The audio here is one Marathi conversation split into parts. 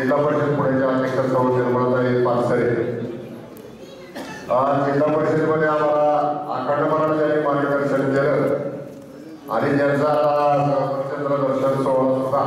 जिल्हा परिषद पुण्याच्या अध्यक्ष सौ निर्मलाताई पानसरे, जिल्हा परिषदेमध्ये आम्हाला अखंडपणाने ज्यांनी मार्गदर्शन केलं आणि ज्यांचा चंद्र दर्शन सोहळा सुद्धा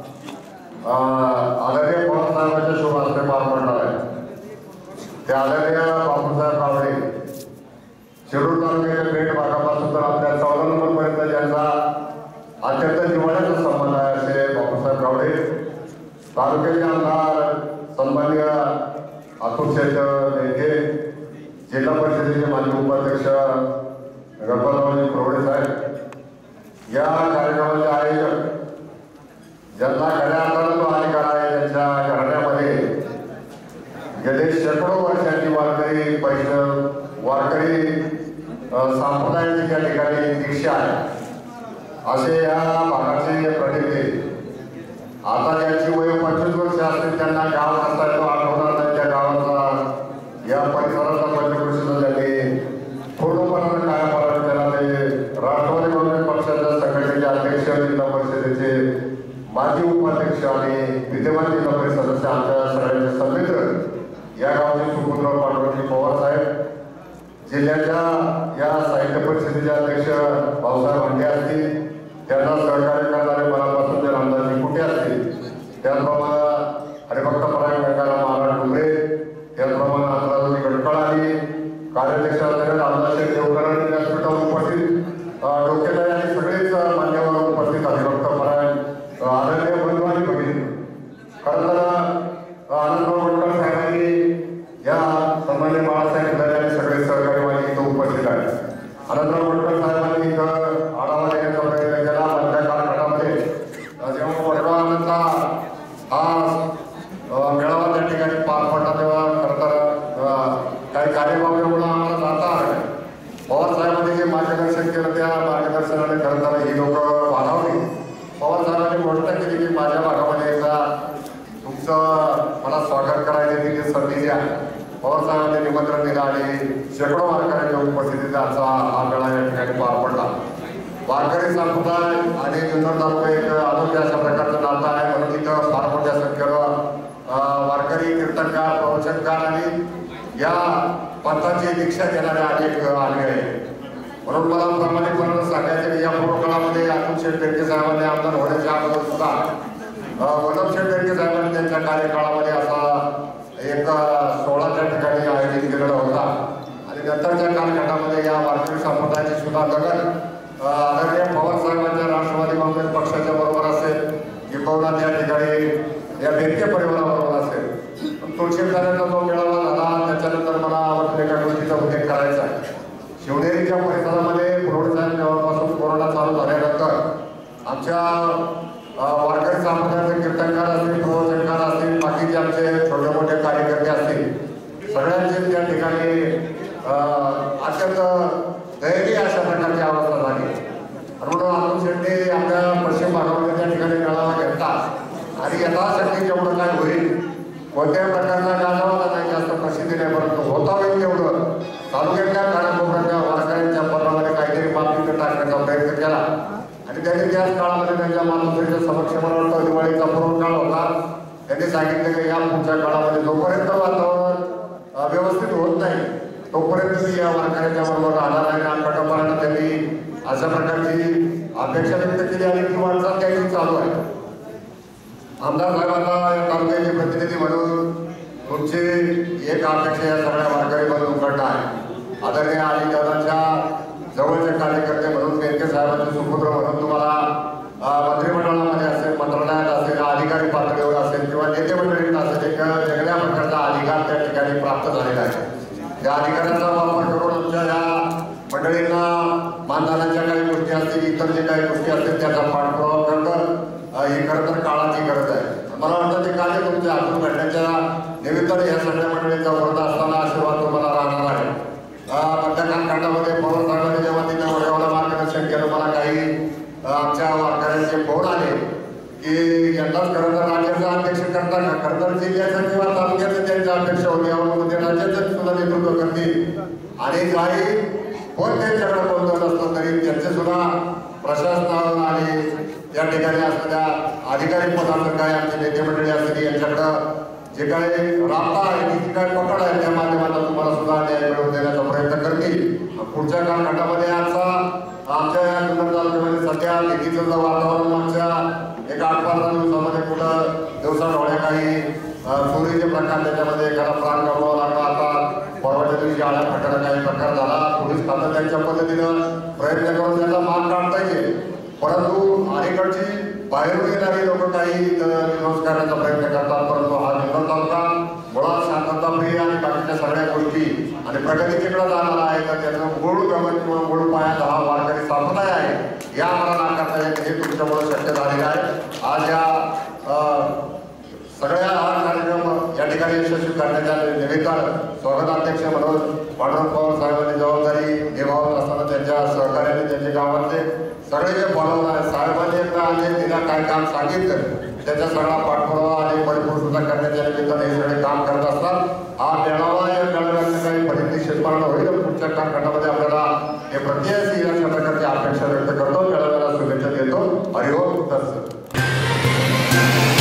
आदरणीय पवार साहेबांच्या शुभ हस्ते पार पडणार आहे। ते आदरणीय बापूसाहेब कावडे शिरूर तालुक्याच्या पेठ भागापासून तर आपल्या 14 नंबरपर्यंत ज्यांचा अत्यंत जिव्हाळ्याचा संबंध आहे असे बापूसाहेब कावडे, तालुक्याचे आमदार सन्माननीय अतुल शेठ नेते, जिल्हा परिषदेचे माजी उपाध्यक्ष गणपतरावजी प्रवडे साहेब, या कार्यक्रमाचे आयोजक ज्यांना खऱ्या अर्थानं तो अधिकार आहे, त्यांच्या घराण्यामध्ये गेले शेकडो वर्षांची वारकरी पैसे वारकरी संप्रदायाची त्या ठिकाणी दीक्षा आहे असे या भागाचे प्रणिती। आता ज्यांची वय 25 वर्ष असतील त्यांना गाव कसा येतो आठवणार नाही, त्या गावाचा या परिसराचा पंचकृषीचा ज्यांनी पूर्णपणे कायापालट केला ते राष्ट्रवादी काँग्रेस पक्षाच्या संघटनेचे अध्यक्ष, जिल्हा परिषदेचे माजी उपाध्यक्ष आणि विद्यमान जिल्हा परिषद सदस्य आमच्या सगळ्यांचे सन्मित्र या गावचे सुपुत्र पांडुरंग पवार साहेब, जिल्ह्याच्या या साहित्य परिषदेचे अध्यक्ष भाऊसाहेब भांडे असतील, त्यांना सहकार्य करणारे मनापासून जे रामदासजी कुटे असतील, त्याचप्रमाणे हरिभक्तपरायण गंगाराम महाराज डुंगरे, त्याचप्रमाणे आंध्राजी गडकळानी, कार्याध्यक्ष असलेले रामदास देवकरांनी व्यासपीठावर उपस्थित डोकेदार आणि सगळेच मान्यवर उपस्थित हरिभक्तपरायण आदरणीय बंधू आणि भगिनी, खरं तर आनंदराव गडकर साहेबांनी या सन्मान्य बाळासाहेब खिलारे आणि सगळे सहकारी माझे इथं उपस्थित आहेत। आनंदराव गडकर साहेबांनी इथं आढावा घेण्याचा प्रयत्न केला। मधल्या कालखंडामध्ये जेव्हा वडगावांचा हा मेळावा त्या ठिकाणी पार पडला तेव्हा खरं तर काही कार्यक्रमामुळे आम्हाला जाता आलं नाही। पवार साहेबांनी जे मार्गदर्शन केलं त्या मार्गदर्शनाने खरं तर ही लोक वाढवली। पवार साहेबांनी घोषणा केली की माझ्या भागामध्ये एकदा तुमचं मला स्वागत करायचे तिथे संधी द्या। पवार साहेबांनी निमंत्रण दिलं आणि शेकडो वारकऱ्यांच्या उपस्थितीत आजचा हा मेळा या ठिकाणी पार पडला। वारकरी संप्रदाय आणि जुन्नर तालुका एक अनोख्या अशा प्रकारचं नातं आहे, म्हणून तिथं फार मोठ्या संख्येनं वारकरी कीर्तनकार प्रवचनकार आणि या पंथाची दीक्षा घेणारे अनेक आले आहेत। म्हणून मला प्रामाणिकपणे सांगायचे की या पूर्वकाळामध्ये अतुल शेठ बेनके साहेबांनी आमदार होण्याच्या अगोदर सुद्धा वल्लभ शेठ बेनके साहेबांनी त्यांच्या कार्यकाळामध्ये असा एक सोहळा त्या ठिकाणी आयोजित केलेला होता आणि नंतरच्या कालखंडामध्ये या वारकरी संप्रदायाची सुद्धा लगन आदरणीय पवार साहेबांच्या राष्ट्रवादी काँग्रेस पक्षाच्या बरोबर असेल किंवा त्या ठिकाणी या बेनके परिवाराबरोबर असेल। तुळशीदारांचा जो मेळावा झाला त्याच्यानंतर मला आवडते एका गोष्टीचा उल्लेख करायचा आहे। शिवनेरीच्या परिसरामध्ये प्रौढ साहेब जेव्हापासून कोरोना चालू झाल्यानंतर आमच्या वारकरी संप्रदायाचे कीर्तनकार असतील, प्रवचनकार असतील, बाकीचे आमचे छोटे मोठे कार्यकर्ते असतील, सगळ्यांचे त्या ठिकाणी अत्यंत दयनीय अशा प्रकारची अवस्था झाली। म्हणून अतुल शेट्टी आपल्या पश्चिम भागामध्ये त्या ठिकाणी मेळावा घेतात आणि यथाशक्ती जेवढं काय होईल, कोणत्याही प्रकारचा गाजावाला नाही, जास्त प्रसिद्धी नाही, परंतु होता होईल तेवढं तालुक्यातल्या कानाकोपऱ्यातल्या वारकऱ्यांच्या पत्रामध्ये काहीतरी बातमी टाकण्याचा प्रयत्न केला आणि त्यांनी त्याच काळामध्ये त्यांच्या मातृत्वाच्या समक्ष मला वाटतं दिवाळीचा पूर्व काळ होता। त्यांनी सांगितलं की या पुढच्या काळामध्ये जोपर्यंत वातावरण व्यवस्थित होत नाही तोपर्यंत मी या वारकऱ्यांच्या बरोबर राहणार आहे। अखंडपणाने त्यांनी अशा प्रकारची अपेक्षा व्यक्त केली आणि ती वाटचाल त्याची चालू आहे। आमदार साहेबांना या तालुक्याचे प्रतिनिधी म्हणून तुमची एक अपेक्षा या सगळ्या वारकरी बंधूंकडनं आहे। आदरणीय अजितदादांच्या जवळचे कार्यकर्ते म्हणून बेनके साहेबांचे सुपुत्र म्हणून तुम्हाला मंत्रिमंडळामध्ये असेल, मंत्रालयात असेल, अधिकारी पातळीवर असेल किंवा नेते मंडळीत असेल एक वेगळ्या प्रकारचा अधिकार त्या ठिकाणी प्राप्त झालेला आहे। त्या अधिकाराचा वापर करून आमच्या या मंडळींना मानधनाच्या काही गोष्टी असतील, इतर जे काही गोष्टी असतील त्याचा पाठपुरावा करणं ही खरं तर काळाची गरज आहे। मला वाटतं ते कार्य तुमच्या हातून घडण्याच्या निमित्ताने या सगळ्या मंडळींचा वरद असताना आशीर्वाद तुम्हाला राहणार आहे। मधल्या कालखंडामध्ये पवार साहेबांनी जेव्हा तिथे वडगावला मार्गदर्शन केलं, मला काही आमच्या वारकऱ्यांचे फोन आले की यंदाच खरं तर राज्याचा अध्यक्ष करता का, खरं तर जिल्ह्याचं किंवा तालुक्याचं त्यांच्या अध्यक्ष होते यावर ते राज्याचं सुद्धा नेतृत्व करतील आणि काही कोण त्यांच्याकडे बोलत असतं तरी त्यांचे सुद्धा प्रशासनावर आणि या ठिकाणी असणाऱ्या अधिकारी पदार्थ काय आमचे नेते मंडळी असतील यांच्याकडं जे काही राबता आहे जी काही पकड आहे त्या माध्यमातून तुम्हाला सुद्धा न्याय मिळवून देण्याचा प्रयत्न करतील. पुढच्या कालखंडामध्ये आमच्या या जुन्नर तालुक्यामध्ये सध्या भीतीचं जर वातावरण मागच्या एका 8-15 दिवसामध्ये कुठं दिवसाढवळ्या काही चोरीचे प्रकार त्याच्यामध्ये एखादा प्राण गमवावा लागला. आता परवाच्या दिवशी आल्या प्रकार काही प्रकार झाला. पोलीस खातं त्यांच्या पद्धतीनं प्रयत्न करून त्याचा माग काढता येईल. परंतु अलीकडची बाहेरून येणारी लोक काही विरोध करण्याचा प्रयत्न करतात. परंतु हा जुन्नर तालुका मुळात शांतताप्रिय आणि बाकीच्या सगळ्या गोष्टी आणि प्रगतीकडे जाणारा आहे. तर त्याचं मूळ गमन किंवा मूळ पायाचा हा वारकरी संप्रदाय आहे या मला नाकारता येत हे तुमच्यामुळे शक्य झालेलं आहे. आज या सगळ्या हा कार्यक्रम या ठिकाणी यशस्वी करण्याच्या निमित्तानं स्वागताध्यक्ष म्हणून पांडुरंग पवार साहेबांनी जबाबदारी निभावत असताना त्यांच्या सहकार्याने त्यांचे गावातले सगळे जे बोलवणार साहेबांनी एकदा आणि तिला काय काम सांगितलं त्याचा सगळा पाठपुरावा आणि परिपूर्णता करण्याच्या निमित्ताने हे सगळे काम करत असतात. हा मेळावा या मेळाव्यात काही फलित क्षेत्राला होईल. पुढच्या कालखंडामध्ये आपल्याला हे प्रत्येक अशा प्रकारची अपेक्षा व्यक्त करतो. मेळाव्याला शुभेच्छा देतो. हरिओम तत्सत.